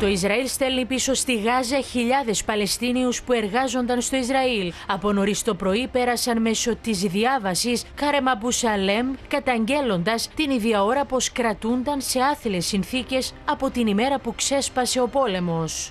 Το Ισραήλ στέλνει πίσω στη Γάζα χιλιάδες Παλαιστίνιους που εργάζονταν στο Ισραήλ. Από νωρίς το πρωί πέρασαν μέσω της διάβασης Κάρεμ Αμπού Σαλέμ, καταγγέλλοντας την ίδια ώρα πως κρατούνταν σε άθλιες συνθήκες από την ημέρα που ξέσπασε ο πόλεμος.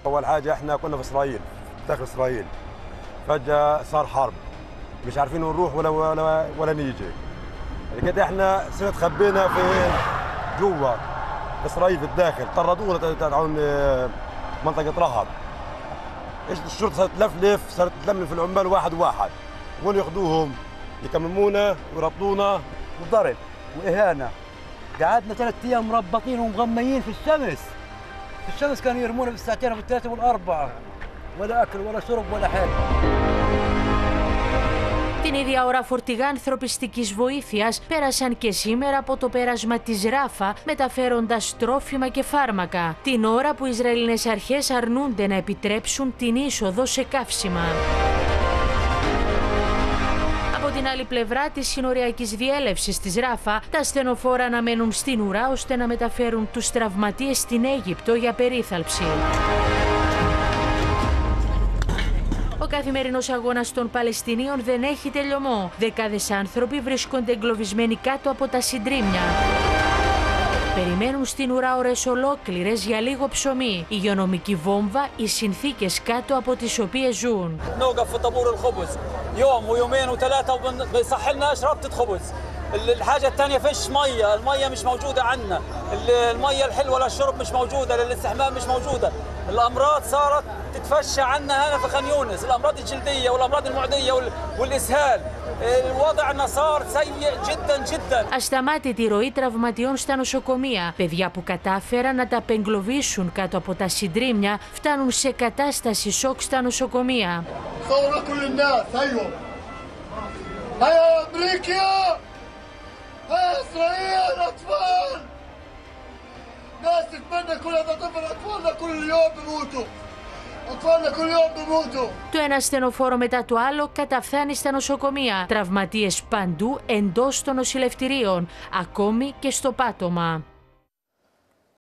مش عارفين نروح ولا نيجي. كده احنا صرنا تخبينا في جوا اسرائيل في الداخل، طردونا تبعون منطقة رهط. ايش الشرطة صارت تلفلف، صارت تلملم في العمال واحد واحد، وين ياخذوهم؟ يكممونا ويربطونا وضرب واهانة. قعدنا 3 ايام مربطين ومغميين في الشمس. في الشمس كانوا يرمونا بالساعتين وبالثلاثة والأربعة. ولا أكل ولا شرب ولا حاجة. Την ίδια ώρα φορτηγά ανθρωπιστικής βοήθειας πέρασαν και σήμερα από το πέρασμα της Ράφα, μεταφέροντας τρόφιμα και φάρμακα, την ώρα που οι Ισραηλινές αρχές αρνούνται να επιτρέψουν την είσοδο σε καύσιμα. Από την άλλη πλευρά της συνοριακής διέλευσης της Ράφα, τα ασθενοφόρα αναμένουν στην ουρά ώστε να μεταφέρουν τους τραυματίες στην Αίγυπτο για περίθαλψη. Ο καθημερινός αγώνας των Παλαιστινίων δεν έχει τελειωμό. Δεκάδες άνθρωποι βρίσκονται εγκλωβισμένοι κάτω από τα συντρίμμια. Περιμένουν στην ουρά ώρες ολόκληρες για λίγο ψωμί, υγειονομική βόμβα, οι συνθήκες κάτω από τις οποίες ζουν. الحاجة الثانية فيش مية، المية مش موجودة عنا، المية الحلوة للشرب مش موجودة، للاستحمام مش موجودة، الأمراض صارت تتفشى عنا هنا في خان يونس، الأمراض الجلدية والأمراض المعدية والإسهال، الوضع صار سيء جدا جدا. Ασταμάτητη ροή τραυματιών στα νοσοκομεία. Παιδιά που κατάφεραν να τα απεγκλωβίσουν κάτω από τα συντρίμμια φτάνουν σε κατάσταση σοκ στα νοσοκομεία. هاي إسرائيل أطفال ناس تتمنى كل هذا طفل أطفالنا كل يوم بيموتوا أطفالنا كل يوم بيموتوا. Το ένα ασθενοφόρο μετά το άλλο καταφθάνει στα νοσοκομεία. Τραυματίες παντού εντός των νοσηλευτηρίων, ακόμη και στο πάτωμα.